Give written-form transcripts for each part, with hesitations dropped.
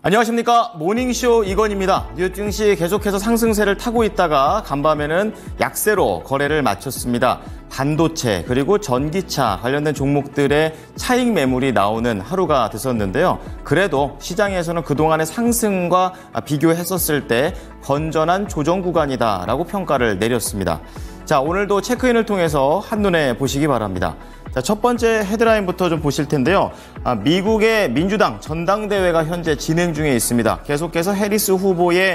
안녕하십니까. 모닝쇼 이건입니다. 뉴욕 증시 계속해서 상승세를 타고 있다가 간밤에는 약세로 거래를 마쳤습니다. 반도체 그리고 전기차 관련된 종목들의 차익 매물이 나오는 하루가 됐었는데요. 그래도 시장에서는 그동안의 상승과 비교했었을 때 건전한 조정 구간이다라고 평가를 내렸습니다. 자, 오늘도 체크인을 통해서 한눈에 보시기 바랍니다. 자, 첫 번째 헤드라인부터 좀 보실 텐데요. 미국의 민주당 전당대회가 현재 진행 중에 있습니다. 계속해서 해리스 후보의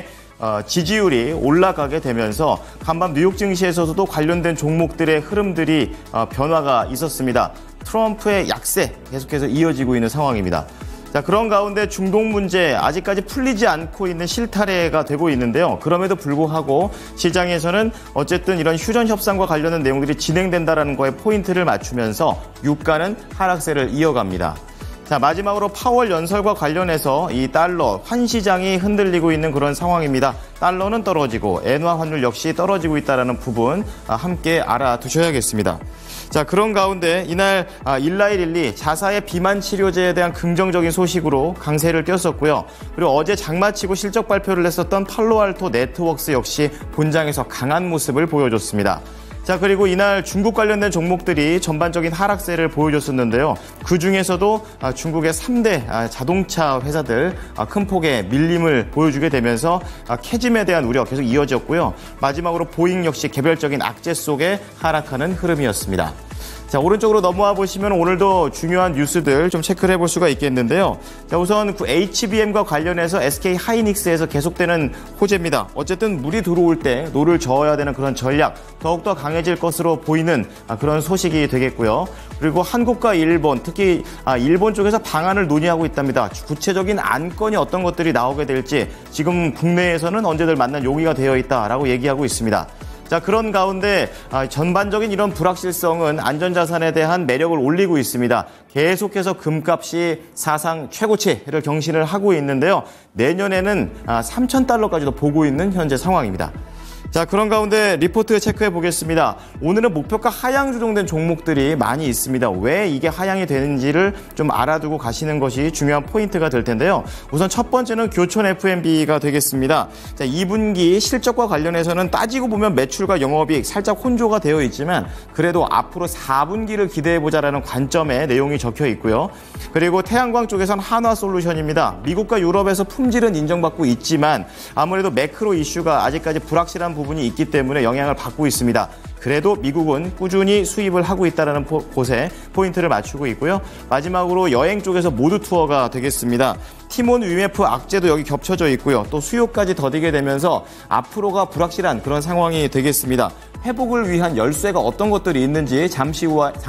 지지율이 올라가게 되면서 간밤 뉴욕 증시에서도 관련된 종목들의 흐름들이 변화가 있었습니다. 트럼프의 약세 계속해서 이어지고 있는 상황입니다. 자, 그런 가운데 중동 문제 아직까지 풀리지 않고 있는 실타래가 되고 있는데요. 그럼에도 불구하고 시장에서는 어쨌든 이런 휴전 협상과 관련된 내용들이 진행된다는 거에 포인트를 맞추면서 유가는 하락세를 이어갑니다. 자, 마지막으로 파월 연설과 관련해서 이 달러, 환시장이 흔들리고 있는 그런 상황입니다. 달러는 떨어지고 엔화 환율 역시 떨어지고 있다는 부분 함께 알아두셔야겠습니다. 자, 그런 가운데 이날 일라일릴리 자사의 비만 치료제에 대한 긍정적인 소식으로 강세를 띄었었고요. 그리고 어제 장마치고 실적 발표를 했었던 팔로알토 네트워크스 역시 본장에서 강한 모습을 보여줬습니다. 자, 그리고 이날 중국 관련된 종목들이 전반적인 하락세를 보여줬었는데요. 그중에서도 중국의 3대 자동차 회사들 큰 폭의 밀림을 보여주게 되면서 캐즘에 대한 우려 계속 이어졌고요. 마지막으로 보잉 역시 개별적인 악재 속에 하락하는 흐름이었습니다. 자, 오른쪽으로 넘어와 보시면 오늘도 중요한 뉴스들 좀 체크를 해볼 수가 있겠는데요. 자, 우선 HBM과 관련해서 SK 하이닉스에서 계속되는 호재입니다. 어쨌든 물이 들어올 때 노를 저어야 되는 그런 전략 더욱더 강해질 것으로 보이는 그런 소식이 되겠고요. 그리고 한국과 일본, 특히 일본 쪽에서 방안을 논의하고 있답니다. 구체적인 안건이 어떤 것들이 나오게 될지 지금 국내에서는 언제들 만날 용의가 되어 있다라고 얘기하고 있습니다. 자, 그런 가운데 전반적인 이런 불확실성은 안전자산에 대한 매력을 올리고 있습니다. 계속해서 금값이 사상 최고치를 경신을 하고 있는데요. 내년에는 3,000달러까지도 보고 있는 현재 상황입니다. 자, 그런 가운데 리포트 체크해 보겠습니다. 오늘은 목표가 하향 조정된 종목들이 많이 있습니다. 왜 이게 하향이 되는지를 좀 알아두고 가시는 것이 중요한 포인트가 될 텐데요. 우선 첫 번째는 교촌 F&B가 되겠습니다. 자, 2분기 실적과 관련해서는 따지고 보면 매출과 영업이익 살짝 혼조가 되어 있지만 그래도 앞으로 4분기를 기대해보자라는 관점의 내용이 적혀 있고요. 그리고 태양광 쪽에선 한화솔루션입니다. 미국과 유럽에서 품질은 인정받고 있지만 아무래도 매크로 이슈가 아직까지 불확실한 부분이 있기 때문에 영향을 받고 있습니다. 그래도 미국은 꾸준히 수입을 하고 있다는 곳에 포인트를 맞추고 있고요. 마지막으로 여행 쪽에서 모두 투어가 되겠습니다. 티몬 위메프 악재도 여기 겹쳐져 있고요. 또 수요까지 더디게 되면서 앞으로가 불확실한 그런 상황이 되겠습니다. 회복을 위한 열쇠가 어떤 것들이 있는지 잠시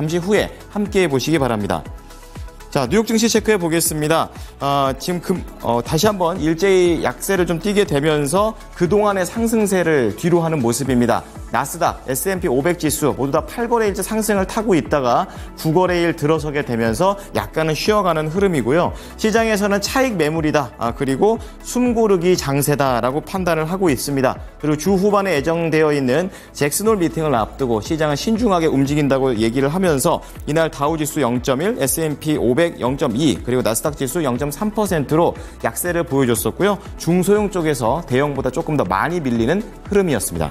후에 함께해 보시기 바랍니다. 자, 뉴욕 증시 체크해 보겠습니다. 지금 다시 한번 일제히 약세를 좀 띄게 되면서 그동안의 상승세를 뒤로 하는 모습입니다. 나스닥, S&P 500 지수 모두 다 8거래일째 상승을 타고 있다가 9거래일 들어서게 되면서 약간은 쉬어가는 흐름이고요. 시장에서는 차익 매물이다. 그리고 숨고르기 장세다라고 판단을 하고 있습니다. 그리고 주 후반에 예정되어 있는 잭슨홀 미팅을 앞두고 시장은 신중하게 움직인다고 얘기를 하면서 이날 다우지수 0.1, S&P 500 0.2, 그리고 나스닥 지수 0.3%로 약세를 보여줬었고요. 중소형 쪽에서 대형보다 조금 더 많이 밀리는 흐름이었습니다.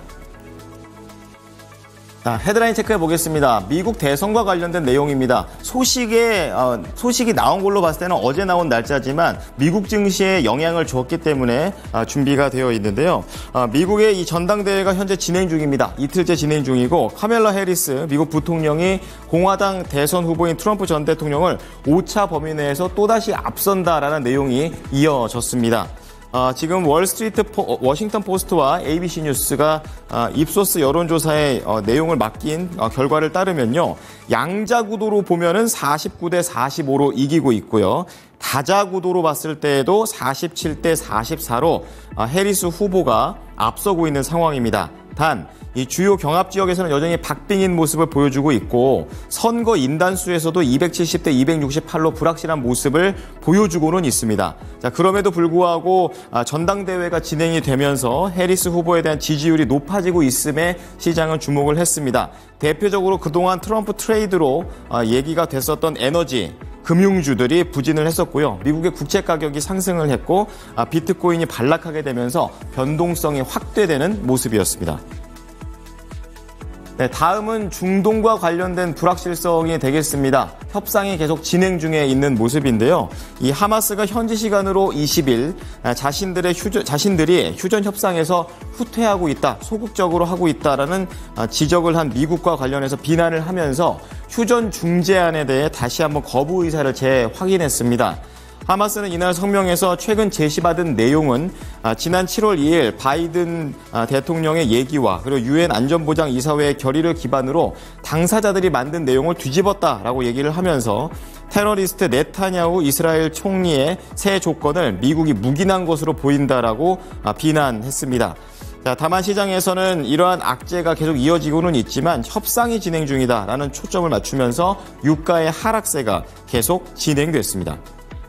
자, 헤드라인 체크해 보겠습니다. 미국 대선과 관련된 내용입니다. 소식이 나온 걸로 봤을 때는 어제 나온 날짜지만 미국 증시에 영향을 주었기 때문에 준비가 되어 있는데요. 미국의 이 전당대회가 현재 진행 중입니다. 이틀째 진행 중이고 카멜라 해리스 미국 부통령이 공화당 대선 후보인 트럼프 전 대통령을 오차 범위 내에서 또다시 앞선다라는 내용이 이어졌습니다. 지금 워싱턴 포스트와 ABC 뉴스가 입소스 여론조사의 내용을 맡긴 결과를 따르면요. 양자구도로 보면은 49대 45로 이기고 있고요. 다자구도로 봤을 때에도 47대 44로 해리스 후보가 앞서고 있는 상황입니다. 단, 이 주요 경합 지역에서는 여전히 박빙인 모습을 보여주고 있고 선거 인단수에서도 270대 268로 불확실한 모습을 보여주고는 있습니다. 자, 그럼에도 불구하고 전당대회가 진행이 되면서 해리스 후보에 대한 지지율이 높아지고 있음에 시장은 주목을 했습니다. 대표적으로 그동안 트럼프 트레이드로 얘기가 됐었던 에너지, 금융주들이 부진을 했었고요. 미국의 국채 가격이 상승을 했고 비트코인이 반락하게 되면서 변동성이 확대되는 모습이었습니다. 네, 다음은 중동과 관련된 불확실성이 되겠습니다. 협상이 계속 진행 중에 있는 모습인데요. 이 하마스가 현지 시간으로 20일 자신들이 휴전 협상에서 후퇴하고 있다, 소극적으로 하고 있다라는 지적을 한 미국과 관련해서 비난을 하면서 휴전 중재안에 대해 다시 한번 거부 의사를 재확인했습니다. 하마스는 이날 성명에서 최근 제시받은 내용은 지난 7월 2일 바이든 대통령의 얘기와 그리고 유엔 안전보장이사회의 결의를 기반으로 당사자들이 만든 내용을 뒤집었다라고 얘기를 하면서 테러리스트 네타냐후 이스라엘 총리의 새 조건을 미국이 묵인한 것으로 보인다라고 비난했습니다. 다만 시장에서는 이러한 악재가 계속 이어지고는 있지만 협상이 진행 중이다라는 초점을 맞추면서 유가의 하락세가 계속 진행됐습니다.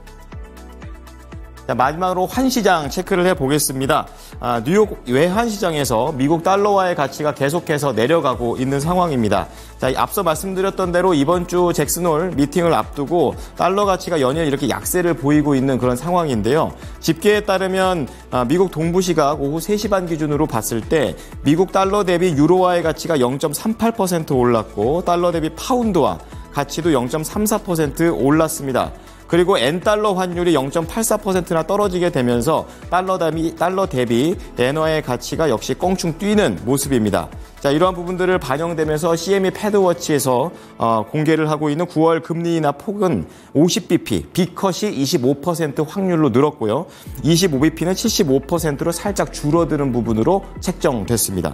마지막으로 환시장 체크를 해보겠습니다. 뉴욕 외환시장에서 미국 달러와의 가치가 계속해서 내려가고 있는 상황입니다. 앞서 말씀드렸던 대로 이번 주 잭슨홀 미팅을 앞두고 달러 가치가 연일 이렇게 약세를 보이고 있는 그런 상황인데요. 집계에 따르면 미국 동부 시각 오후 3시 반 기준으로 봤을 때 미국 달러 대비 유로화의 가치가 0.38% 올랐고 달러 대비 파운드화 가치도 0.34% 올랐습니다. 그리고 엔달러 환율이 0.84%나 떨어지게 되면서 달러 대비 엔화의 가치가 역시 껑충 뛰는 모습입니다. 이러한 부분들을 반영되면서 CME 패드워치에서 공개를 하고 있는 9월 금리 인하 폭은 50bp, B컷이 25% 확률로 늘었고요. 25bp는 75%로 살짝 줄어드는 부분으로 책정됐습니다.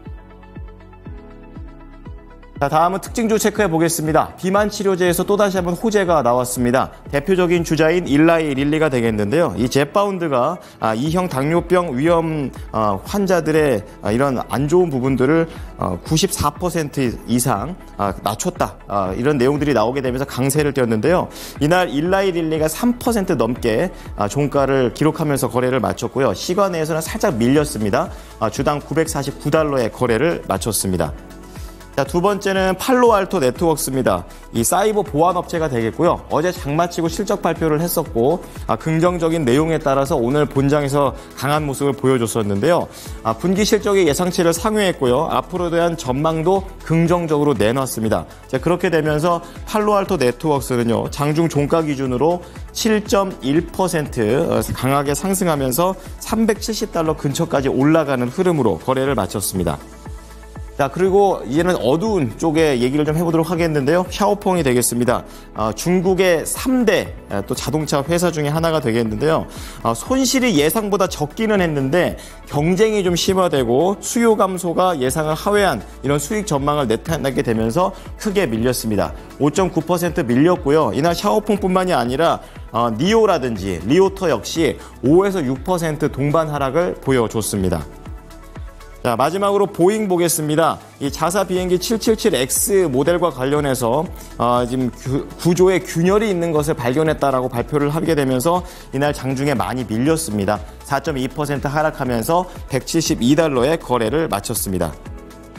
다음은 특징주 체크해 보겠습니다. 비만 치료제에서 또다시 한번 호재가 나왔습니다. 대표적인 주자인 일라이 릴리가 되겠는데요. 이 제파운드가 2형 당뇨병 위험 환자들의 이런 안 좋은 부분들을 94% 이상 낮췄다. 이런 내용들이 나오게 되면서 강세를 띄었는데요. 이날 일라이 릴리가 3% 넘게 종가를 기록하면서 거래를 마쳤고요. 시가 내에서는 살짝 밀렸습니다. 주당 $949의 거래를 마쳤습니다. 두 번째는 팔로알토 네트워크스입니다. 이 사이버 보안 업체가 되겠고요. 어제 장마치고 실적 발표를 했었고 긍정적인 내용에 따라서 오늘 본장에서 강한 모습을 보여줬었는데요. 분기 실적의 예상치를 상회했고요. 앞으로 대한 전망도 긍정적으로 내놨습니다. 그렇게 되면서 팔로알토 네트워크스는요. 장중 종가 기준으로 7.1% 강하게 상승하면서 $370 근처까지 올라가는 흐름으로 거래를 마쳤습니다. 그리고 이제는 어두운 쪽의 얘기를 좀 해보도록 하겠는데요. 샤오펑이 되겠습니다. 중국의 3대 또 자동차 회사 중에 하나가 되겠는데요. 손실이 예상보다 적기는 했는데 경쟁이 좀 심화되고 수요 감소가 예상을 하회한 이런 수익 전망을 나타내게 되면서 크게 밀렸습니다. 5.9% 밀렸고요. 이날 샤오펑뿐만이 아니라 니오라든지 리오터 역시 5에서 6% 동반 하락을 보여줬습니다. 마지막으로 보잉 보겠습니다. 이 자사 비행기 777X 모델과 관련해서 지금 구조에 균열이 있는 것을 발견했다라고 발표를 하게 되면서 이날 장중에 많이 밀렸습니다. 4.2% 하락하면서 $172의 거래를 마쳤습니다.